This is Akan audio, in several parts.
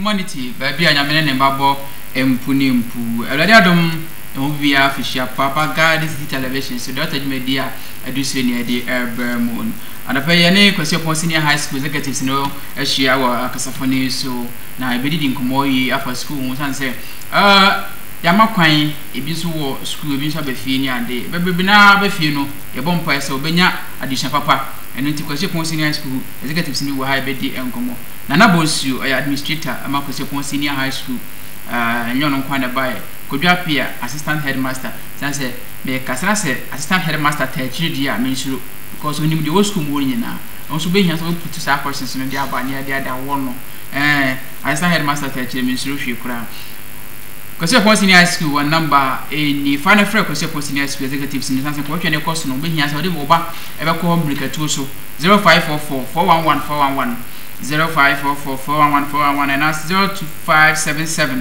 humanity baby anyamene ne mbabo empu ne mpu elade adom movie afishia papa God is the television so dot media adusu ne de erbermon adapaye ne kwese pon senior high school executives no ahia wa akasafone so na ebedi nkomo yi afa school mu san se yama kwan ebi so wo school ebi so abafie ni ade bebe na abafie no ye bompa ese obenya addition papa eno nti kwese pon senior high school executives ni wo ha ebedi enkomo na na bonsu administrator ama kwese pon senior high school nyono nkwana bae kodwa pia assistant headmaster say me kasra say assistant headmaster techiri dia mensuro because onim de school mo nyina onso be hia so put sa questions no dia ba nya dia da wono assistant headmaster techiri mensuro hwe kura kwese pon senior high school one number ni final free kwese pon senior school executives ni say ko hwe ne course no be hia so de mo ba e be ko hombricatu so 0544 411 411 0544 411 411 and that's 02577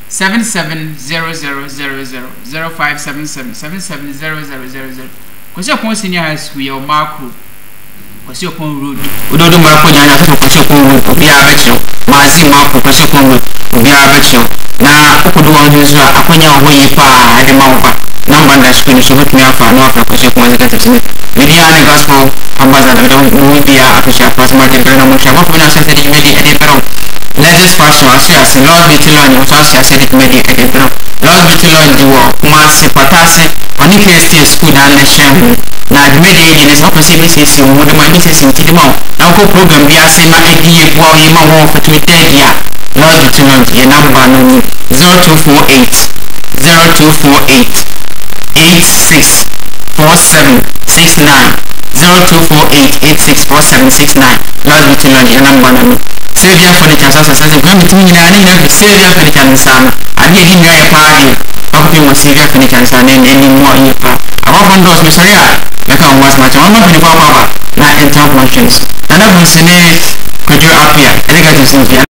770000 0577 kwesi okon senior high school yo makro kwesi okon road ododo makro nyanya so kwesi okon road obi abecho mazi makro kwesi okon road obi abecho na okodo won jesu akonya ho yi pa ade mawo number na school so hot me afa no afa kwesi okon executive media and gospel ambassador don media official pastor de na mo chama ko na se de media de pero Legends fashion as Lord Beauty Lounge which was said media edebro Lord Beauty Lounge di wo kuma se patase oni KST school na nation na de media ni so ko se BCC wo de ma BCC ti de ma na ko program bi ase ma edi e bua ye ma wo fatilite dia Lord Beauty Lounge ye number no ni 0248 864769 0248864769 Lord Beauty Lounge ye number no ni Sylvia Furniture sasa kwa mtu mwingine ni Sylvia Furniture sana hadi hii ndio ya pale hapo kwa Sylvia Furniture sana ni mwa hapa hapo ndo sasa meka mwas macho mama ni kwa na interventions na na msene kujua afya elegant Sylvia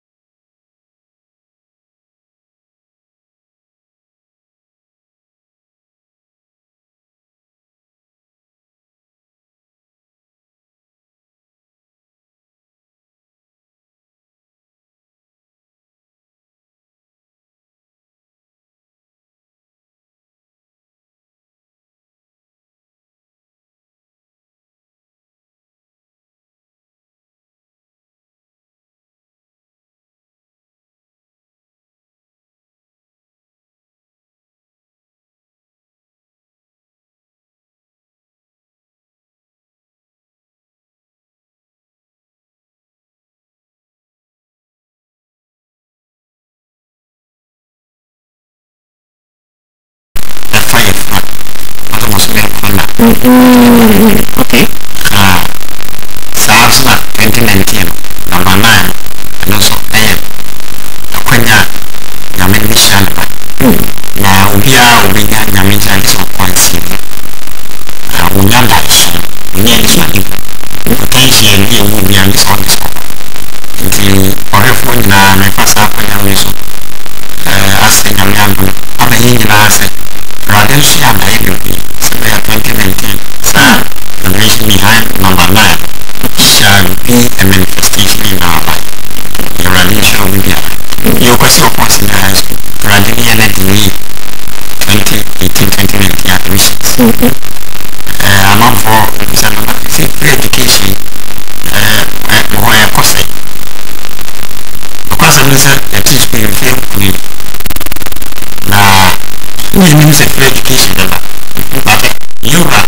Okay. SARS 2019 number 9 and also akwanya nyameni shanba na ubia ubenya nyameni so kwansi unyamba shi unyenzi ni potential ni ubia ni so nti orefo na mepasa akwanya weso ase nyamyambo abahingi na ase radenshi abahingi 2019 the reason behind number 9 shall be a manifestation in our life. The revelation will be your question of what's in the high school. Radically and 2018-2019 admissions. I'm on for free education. More cost. Because I'm a teach me in free. Now, we need free education. But you are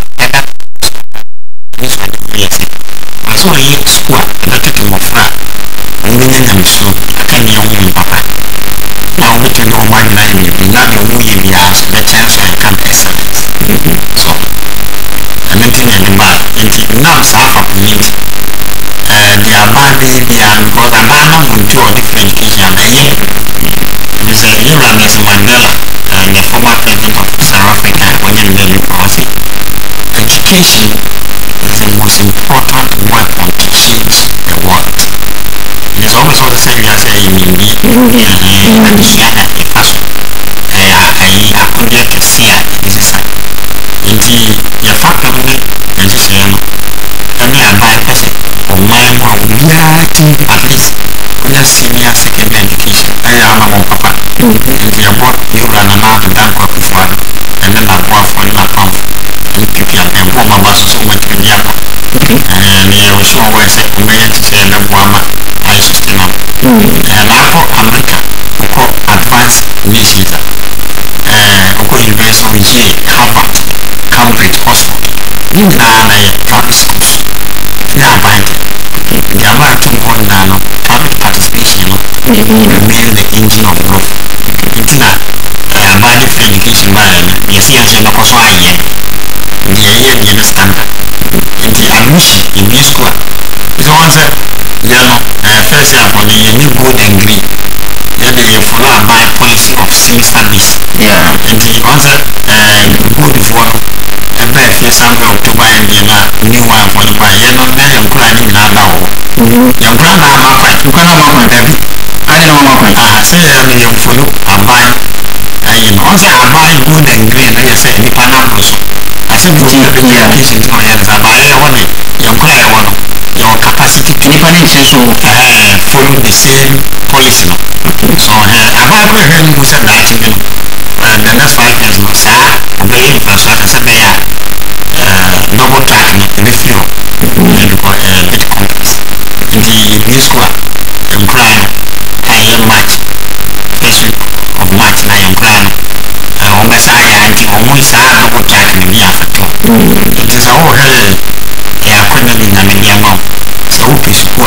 so I school that to my friend and we didn't so I can young papa now we can know my name not the way we ask the chance I can excellence so I mentioned in the back into now half of me they are bad baby and because I'm not going to a different education this is Nelson Mandela and the former president of South Africa when in the policy education is the most important work on to change the world. It is always the same as a mini and Siana Picasso. I could get to see it. This is indeed your factor of it. This is a mere by person or my at least we are senior second ama mo papa nti yɛbɔ yɛwura nana adeda nkwakufoɔ ano ɛne naboafoɔ ne napamfo ne pipia ɛbɔ ɔmaba so so ɔmatumi de aba ne yɛwɔ so ɔwɔ sɛ ɔmɛyɛ te sɛ ɛnɛboa ma ayɛ sustainable naakɔ America wokɔ advanced nations a wokɔ University of Yale, Harvard, Cambridge, Oxford ne nyinaa na yɛ private schools ne aban the amount of money now, public participation, remain the engine of growth. It's not value for education, you see, as an also I am the year standard. And the admission in this school is also first year for the new good and green. Then they follow by policy of civil service. Yeah, and the also good for every first October and the new one for the buyer, not very inclined now. Young grandma, you can have them. I don't know. I say, you follow a buy. I also buy good and green. I say, the Panamos. I said, you have the education to my hands. I buy one. Young grandma, your capacity to follow the same policy. So, I buy very good at that. And the next 5 years, sir, I'm very impressed. I said, they are double card in the field. Bit complex. The new school in Brian, I am March, first week of March, I am Brian. On the side, I almost double charge in the year for 2. It is all her, I couldn't be in the amount. So, open school,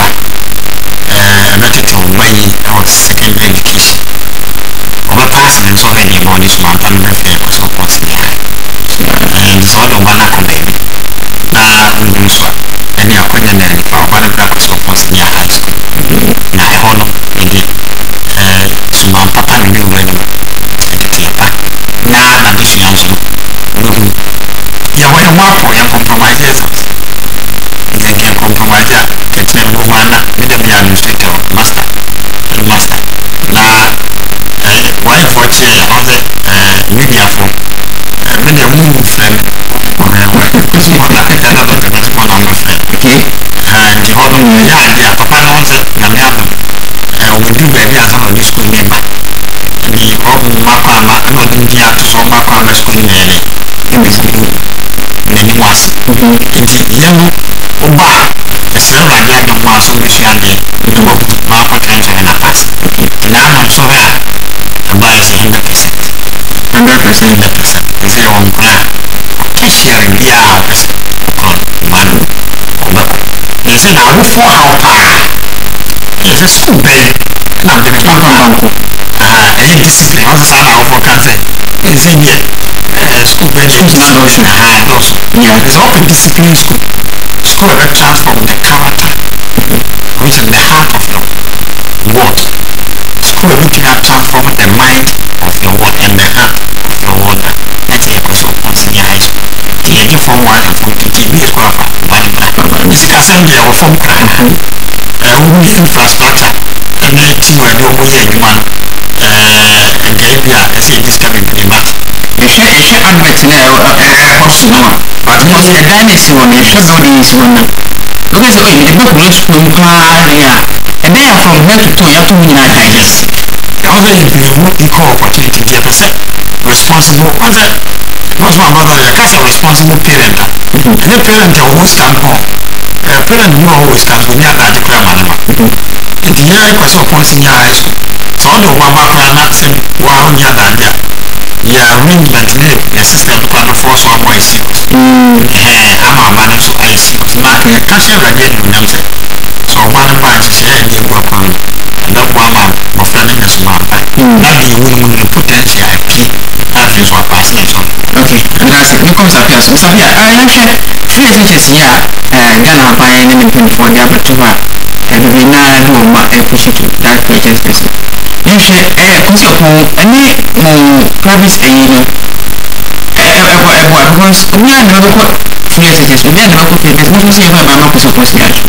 better to money or secondary education. Over past and so many on this mountain, my fair was so possible. And so I don't want to come baby. Now, and you are going to learn about one of the cosmos near high school. Now, I hold indeed. So, my papa and you will secretary. Now, that is young. You were one for your compromises. You can compromise that. It's a woman, with the administrator, master, and master. Now, why for chair, other media for many a move friend. Because you want to get another one on my friend. Okay. And the whole idea, Papa knows that we do baby as on the school member. The whole Mapa, not India to so Mapa school in the was. Indeed, young Oba, a server like the Maso Michigan, Mapa times in a past. Now I'm so bad. Buy 100%. 100%. Is your own plan. Sharing the hours. Man, is it now 4 hours? It's a school bed. And I'm going to come from any discipline. I was for cancer. Is in here. School bed is not notion. Yeah, it's all discipline school. School that transform the character, which is the heart of your word. School looking at transforming the mind of your word and the heart of your word. That's a question of senior high school. The from 1 and from 2 TV square for this assembly or from infrastructure and then you are doing one and maybe I say this time in the match. You share adverts now also but most of the dynasty one you should know this one. Okay, so you can go to school and then from here to 2 you have to win an ideas. Also you can equal opportunity to get responsible concept. Most my mother, a responsible parent. And a parent always stand home. A parent who always stands when you are at the grammar. And the year was so constant high school. So the one not saying, wow, you're not there. Yeah, arrangement, the system to the force one more serious. I'm a man, so I see what's not a cashier again in them. So one of my share and you work on. And that one my friend is one. Not the woman potential IP. That is what I say. Okay, and that's it. Comes up here. So yeah, I'm sure free teachers here. Ghana buying anything for the other two. And we now know what I push it to that agency. You should put your phone any private stay. Because we are never free teachers. We are never free teachers. We are never supposed to be.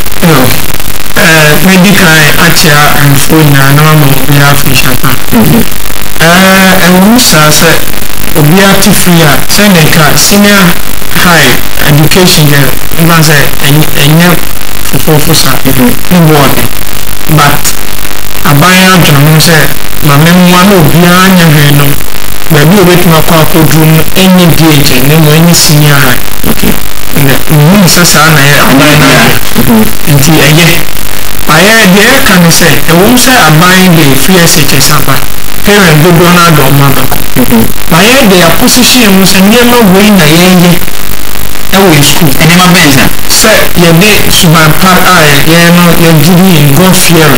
Maybe I actually am phone now. We have fish up. And we say we are to free senior high education there. Even say and for but abaya adwene sɛ ma memmoa na obiara anya hwee no baabi obɛtumi akɔ akɔduru no ɛnyɛ DH ne mu ɛnyɛ senior high mmom sɛ saa na ɛyɛ aban no ayɛ nti ɛyɛ ayɛ deɛ ɛka ne sɛ ɛwom sɛ aban de free SHS aba parent dodoɔ no ade ɔma bɛkɔ ayɛ deɛ aposition mu sɛ nneɛma wei na yɛnyɛ ɛwɔ school nneɛma bɛn sɛ yɛde suban pa a yɛn no yɛgye bi in God fearing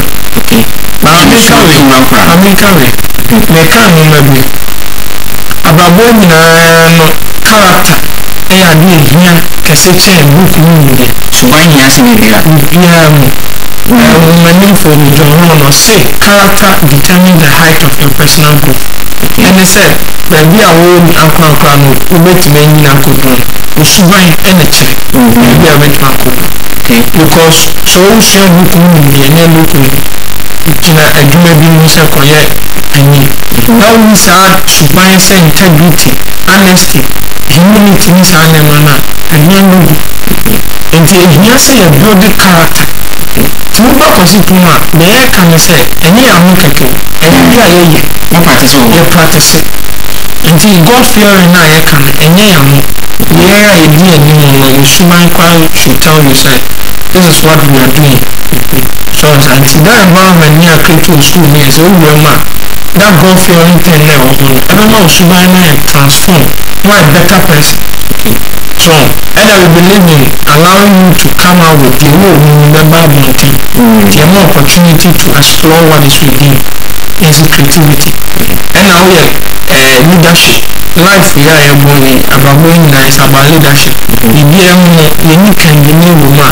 America way mɛka nnoma bi abrabɔ nyinaa no character ɛyɛ ade ehia kɛse kyɛn book mu nyɛ suban nyinaa sɛ biribiara mu woman for John Rono say character determine the height of your personal growth ɛne sɛ baabi a wo akwankwa no wobɛtumi anyina akɔduru osuban ɛna kyerɛ baabi a wobɛtumi akɔduru because sɛ wosua book mu nyɛ ne book mu gyina adwuma bi mu sɛ kɔyɛ ani na wowu saa suban sɛ integrity honesty humility ne saa nneɛma no a ɛhia no gu nti ɛhia sɛ yɛbuild character tí wọ́n bá kọ̀ sí tó mu a bẹ́ẹ̀ ka ne sɛ ɛnyɛ yɛ aho kɛkɛ ɛnyɛ bi a yɛyɛ yɛ practice nti God fearing na yɛ ka no ɛnyɛ yɛ aho yɛn a yɛdi anim no nsuban kwan should tell you sɛ this is what we are doing so nti that environment ni a create o school ni ɛsɛ owurɔ mu a that God fearing thing na ɛwɔ hɔ no ɛbɛma osuban no yɛ transform you are a better person so and I believe in allowing you to come out with the whole member mountain the more opportunity to explore what is within is creativity and now leadership life we are born about going is about leadership the unique and the new woman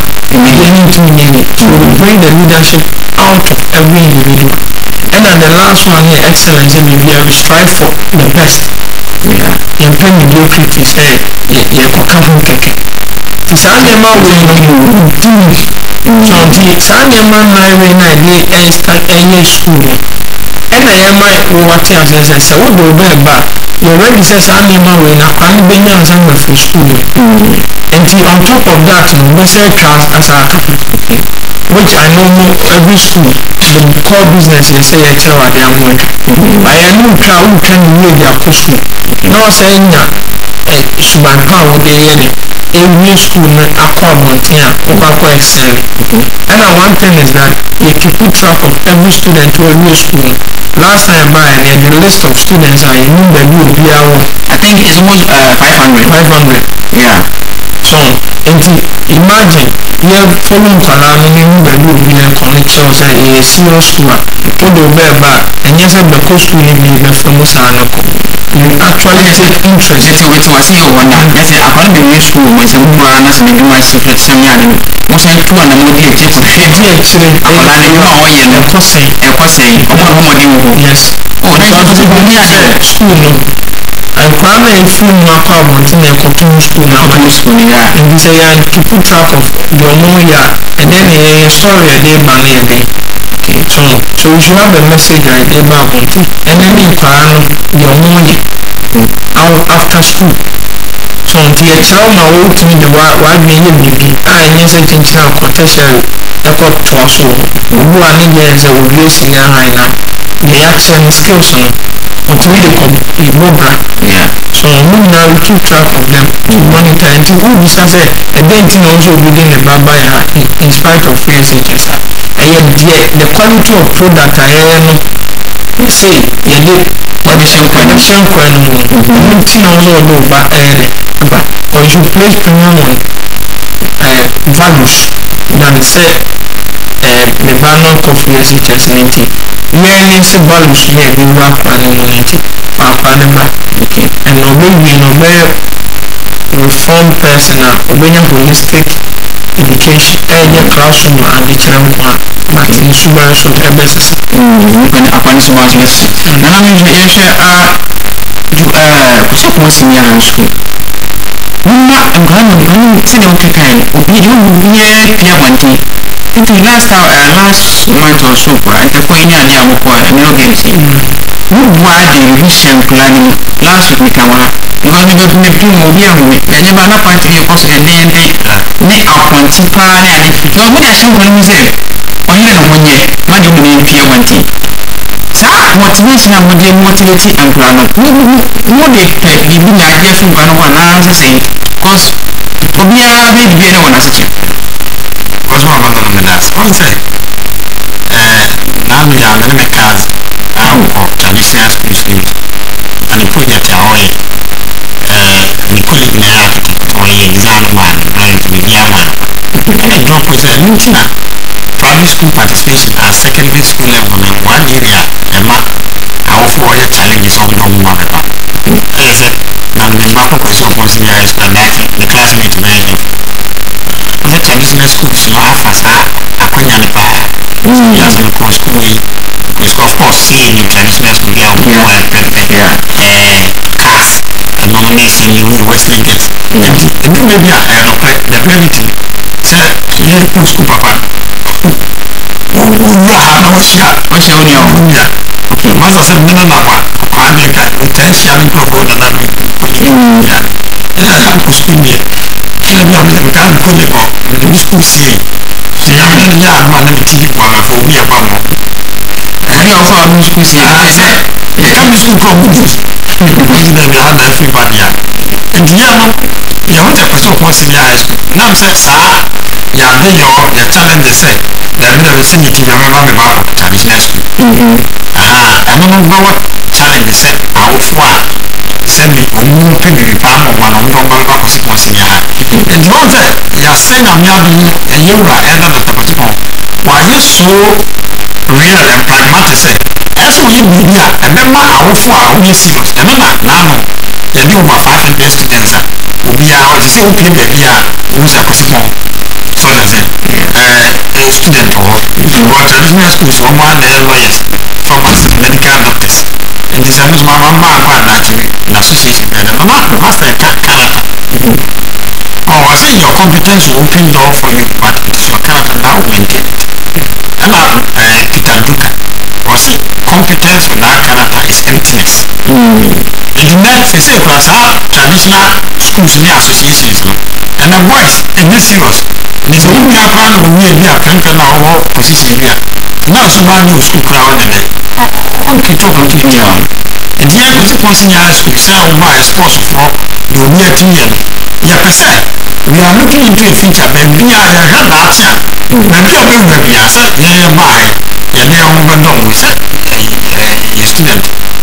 to bring the leadership out of every individual and then the last one here excellence and we strive for the best yɛmpɛ mediocrity sɛ yɛkɔka ho kɛkɛ nti saa nneɛma wei no wodini so nti saa nneɛma nnan wei no a ɛyɛ school no ɛna yɛma wowate aseɛ sɛ sɛ wode wobɛɛba yɛready sɛ saa nneɛma wei no akwa no bɛnya ansa mafiri school no nti on top of that no wobɛsɛ twa asa aka which I know every school the core business is say yɛkyerɛ wade amoa ayɛ no wotwa ne wie de akɔ school na ɔsɛ nya suban pa a wode yɛ de ɛwie school no akɔ abɔnten a wokɔ akɔ excel ɛna one thing is that you keep track of every student who ɛwie school last time by the list of students are in baabi obiara wɔ I think it's almost 500 yeah so nti imagine yɛ follow nkwalaa no ne mu baabi obiara kɔ ne kyerɛw sɛ ɛyɛ serious school a wode wobɛɛba a ɛnyɛ sɛ bɛkɔ school no bi bɛfa mu saa no kɔ you actually take interest yɛsɛ wɔti wɔ sɛ yɛ wɔna yɛsɛ akɔno bɛwie school wɔ sɛ wowura na sɛ n'adwuma sɛmi ade no wosan tu a na mo di akyire ɛdi akyire akɔla ne adwuma a wɔyɛ no ɛkɔ sɛn ɔmo na homɔden wɔ hɔ yes na yɛ sɛ bɔne ade school no nkwadaa na efiri mu akɔ abɔnten na ɛkɔto school na ɔmo school no yɛ nti sɛ yɛ keep track of deɛ ɔmo yɛ a ɛdɛ na yɛ story ɛde ba no yɛ dɛ so we should have a message a ɛde ba abɔnten ɛdɛ ne nkwadaa no deɛ ɔmo yɛ after school so nti yɛkyerɛw ma wɔtumi de wadwene yɛ biribi a ɛnyɛ sɛ kyenkyere akɔ tertiary ɛkɔ toa so obu a ne yɛ sɛ wɔwie senior high na deɛ yɛakyerɛ no skills no ɔtumi de kɔ ibobra so ɔmo nyinaa we keep track of them to monitor nti wobisa sɛ ɛdɛ nti na ɔnso obi de ne ba ba yɛ ha in spite of fears ɛkyɛ sa ɛyɛ deɛ the quality of product a yɛyɛ no say yɛde wɔde hyɛ nkwan no mu ɔmo nti na ɔnso ɔde ɔba ɛyɛ dɛ aba or you place premium on values than sɛ ne ba no nkɔ fears ɛkyɛ sa nti yɛn ne sɛ values yɛ ɛde wura akwan no mu nti akwan no ba ɛna ɔbɛwie na ɔbɛyɛ reform person a ɔbɛnya holistic education ɛyɛ classroom a adekyerɛ nko a but nsuba nso ɛbɛsesa akwan so wa so bɛsesa na na yɛhwɛ kɔsɛ kɔn senior high school mma nkwa no sɛdeɛ wokekae obi deɛ wobiɛ pia abɔnten nti last month or so I can put in a wokɔ ɛne ɔgɛnti why the revision planning last week we can want because we go to movie and we and you na point you cause and then they upon tipa and because what they show when we say on you know when you ma do me pia wanti sa motivation am dey motivate and plan no dey be bi na idea so kan one na say cause obiara be bi na one say cause one of them that's one say now we are going to cast of traditional schools and the project are all the colleague now or exam man and to be man and drop with a nutina primary school participation at secondary school level in one area and mark how for your challenges on the one as a man the map of so senior high school and that's the classmate manager the traditional schools laugh as akonya ne pa yes in course school because of course seeing in traditional school yeah class and nomination in Western Gate and maybe I don't play the reality so here in school papa what's your own okay must have said no I make that intention to go to that yeah school here so we are going to go to the school see see how many years man the TV for we are from and you also have school see I said come to school come because then we have everybody and yeah want to pursue for senior high school now say sir yeah your challenge is say that we are seeing it in your memory about traditional school I don't know what challenge is say out for send me on penny palm of one on the senior and not that you are saying I'm young and you are either the typical why you so real and pragmatic say as we media and then my out for only serious and then now you do my 5 days students we are the same thing baby who's a possible so that's it a student or traditional schools or one lawyers pharmacists medical doctors and this is my mama actually an association and I'm not master character oh I say your competence will open door for you but it is your character now maintain it and Peter Duka or say competence without character is emptiness and the next is say plus traditional schools near associations and the boys in this serious and it's only a plan of me and me a country now position here now so brand new school crowd and okay talk on TV and here was it was in your school say why sports for you near team yeah per se we are looking into a future but we are had that yeah maybe a bit maybe I said yeah my yeah they are over no we said a student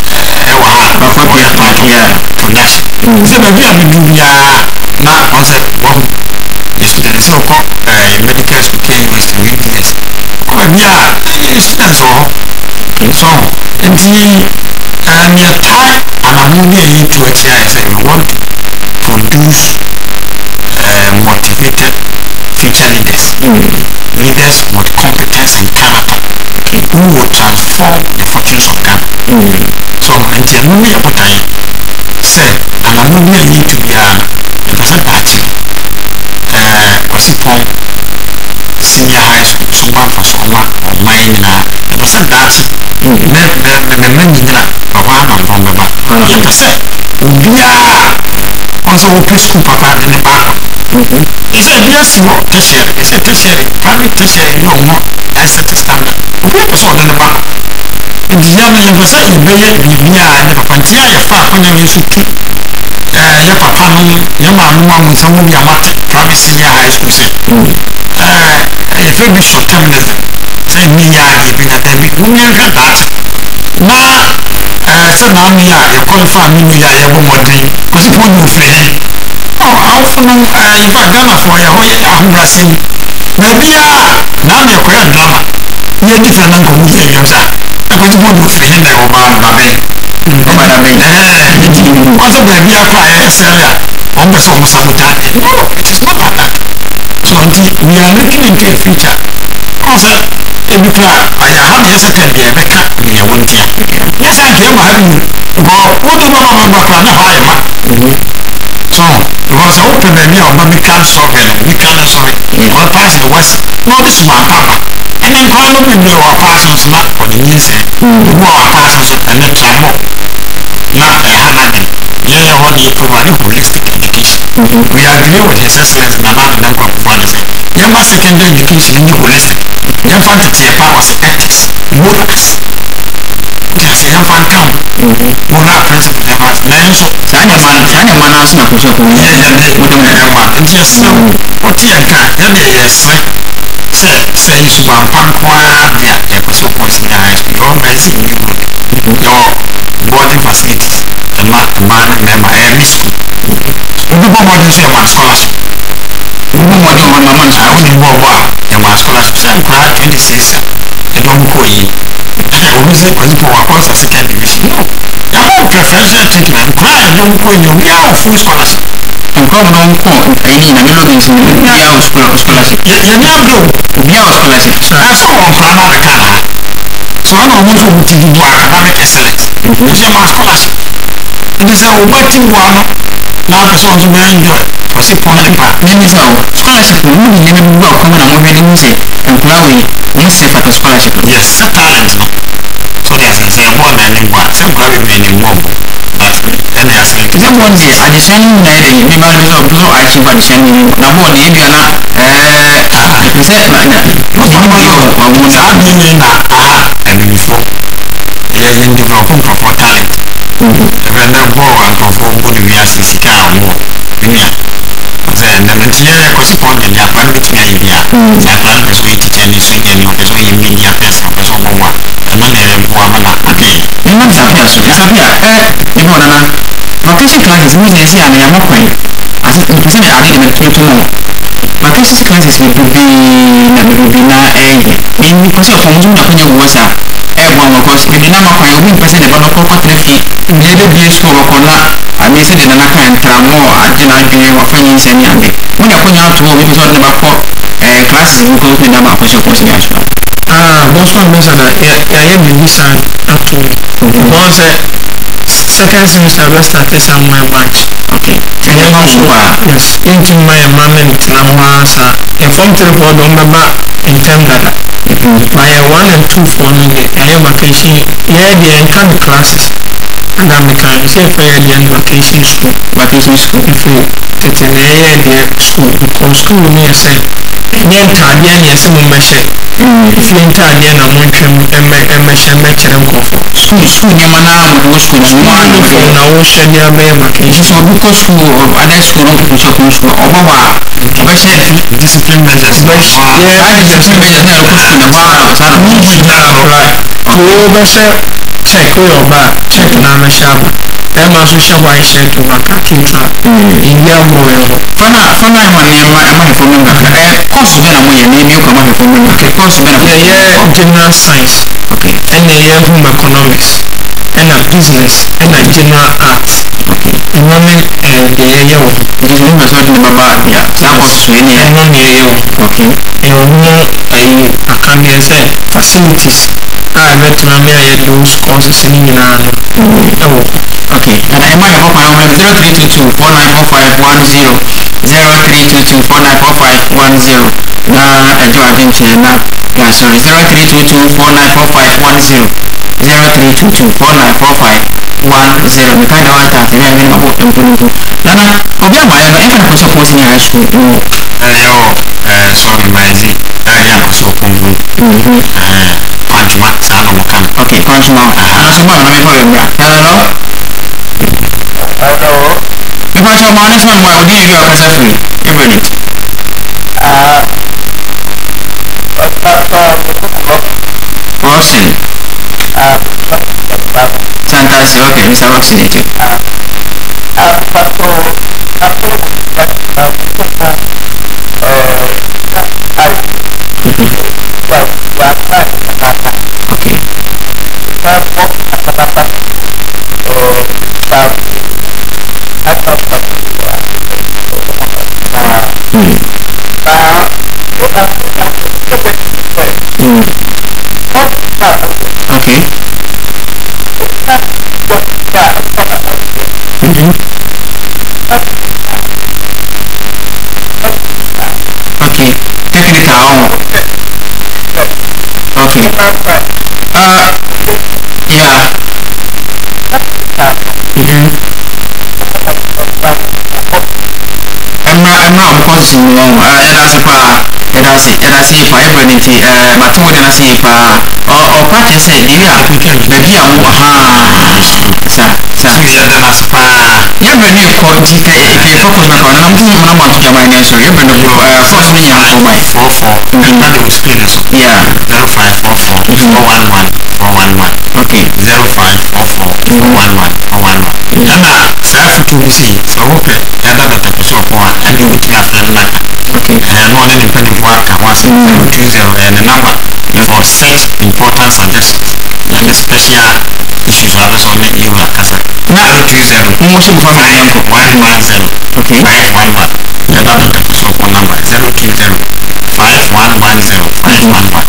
production so maybe I mean yeah now concept one the student is no medical school university UDS yeah students all so and your type and I'm only into it here I say we want to produce motivated future leaders leaders with competence and character who will transform the fortunes of Ghana so until we are put in say and I'm only into the person party what's it called senior high school someone for someone or mine the person that the men in that you can say we are also open school papa in the back he said yes you want tertiary he said tertiary private tertiary no more as a standard we person in the back and the young you say you be we are in the papa you far when you should keep your papa your mama some of your math private senior high school say if you be short termism say me you be that we that now so now me you qualify me you modern because it won't move oh how for in fact Ghana for your whole maybe now me a drama you different than go here you say because it won't move there or baby because of baby I fly Australia almost sabotage no it is not like that so we are looking into a future because if you I have a second year back in your 1 year yes I came having but what do you know about so it was open and we can't solve it we can't solve it one person was not this one papa and then call up in the thousands not for the music more thousands and then try one holistic education. We agree with His Excellency Nana Nkwakufo say, Yamba secondary education is holistic. Yamba the powers, ethics, morals. Yes, Yamba come. Moral principle Yamba. Nanso, Sanya mana so na kucho ko. Yes, so what you can, yes, say you want Pankwa, yeah, so consider your medicine, your boarding facilities, the member every school. We don't want to say my scholarship. We don't want to my money. I only know your scholarship. Some part 26, I don't go in. And I always say, for a course of second division. No, I have preferential treatment. I don't go in your full scholarship. And come on, any Namilogan scholarship. You never do. We are scholarship. I saw on America. So I don't want to do academic excellence. It's my scholarship. And they say, what do you want? Now the songs will enjoy. What's the point of that? Then is our scholarship. We need to go come on and we say, and Chloe, we say for the scholarship. Yes, talent. So there's a say, one and one, some very many more. But then I say, then one day, I just send you a member of Blue Ice for the same number one, if you're not, is that like that? What's the money or what's happening in that? And before, yeah, in developing for talent. When the ball and perform good, we are 60 more. Then the material corresponding to that one between idea. That one is way to tell you, so you can know the media person was on one. And then the woman again. You know, you know, vacation classes, we say, I am not quite. As a person, I read them to know. Vacation classes will be not in because of home was a one of course, we did not find a person about a property fee. Neither be a school or not. I may say that I can't tell more. I cannot give you a finance and young. When I put out to what we talking about classes, we go to the number of your question. Boston Mesa, I am in this side actually. Once second semester, we started somewhere March. Okay. And then also, yes, into my environment, Namasa, and from the board on the back in Canada. My 1 and 2 for me, I am vacation, yeah, the entire classes. And I'm a say for the vacation school. Vacation school. If you get an area, the school, because school may say, and then Tadian, yes, I'm a machine. If you enter again, I'm going to machine make them go for school, your man, school, wonderful. Now, we should be a vacation. So, because school or other school, school, or discipline measures. Yeah, I just made a check your back, check Nama Shaba. Then also Shaba I said to Makakita in Yamoyo. Fana, my phone number. Course when I'm with you, come on, phone number. Course when I'm general science. Okay. And the home economics. And a business. And a general arts. Okay. And women and the area of the members of the Baba. Yeah. That was really a non area. Okay. And I can say facilities. I met Mamia those courses in Milan. Okay, and I might have my 0322 494510 0322 494510. I think sorry 0322 494510 0322 494510. The kind of that we are going to put into. Nana, Obia, I can put your post in high school. Sorry, my Z. I am so confused. Okay, Panchma. Hello? If I shall manage one, why would you give us a free? A minute. Roxy. Fantastic, okay, Mr. Roxy. camera on course no that's pa that's it for everything matum de na say pa or part say dey ya baby a wo sa that's pa ya baby ko di focus na pa na mo na camera ni so ya baby force me ya for my 44 that the screen is yeah 0544 411 411 okay 0544 411 411 and self to see so okay that the episode for and you with your friend like okay and one independent work I was 020 and the number for 6 important suggestions and the special issues others on the you like kasa 020 mo so fa me 110 okay 511 and that the episode for number 020 5110 511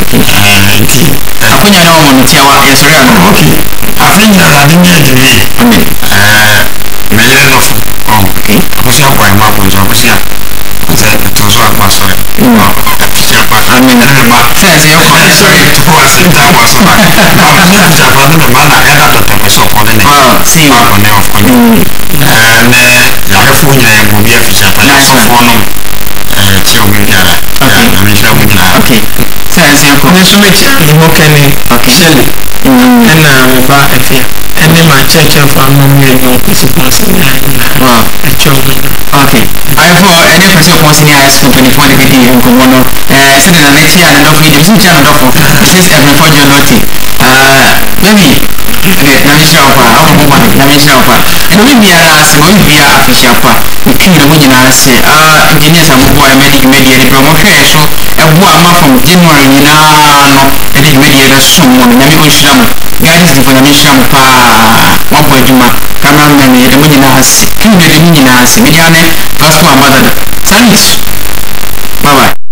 akonya na wo no tia wa yesore ano okay afinya da dinye jimi mejere no fo okay abusia boy ma bonjo abusia se to so akwa so abusia pa amen ma sense yo ko sorry to was in that was so abusia ja pa no ma na eda to te so ko ne see ma ko ne of ko ne ya hefo nya ngo bi afisha pa na so fo no ti o mi biara okay sense yo ko ne so me ti mo kene shele na me ba afia ene ma check up am me no suppose na okay I for any person wants to high school company for the video in Komono so the next year and of the team channel of this every for your note maybe na mi shira pa awu mo ma na mi shira pa and we be as we be official pa we kin na nyina se engineers am boy medic media ni promo hwe so ebo ama from January ni na no edit media na so mo na mi ko shira mo guys di na mi shira mo pa one point juma cameraman ni de nyina ase kin de nyina ase media ne pastor amada sanis bye bye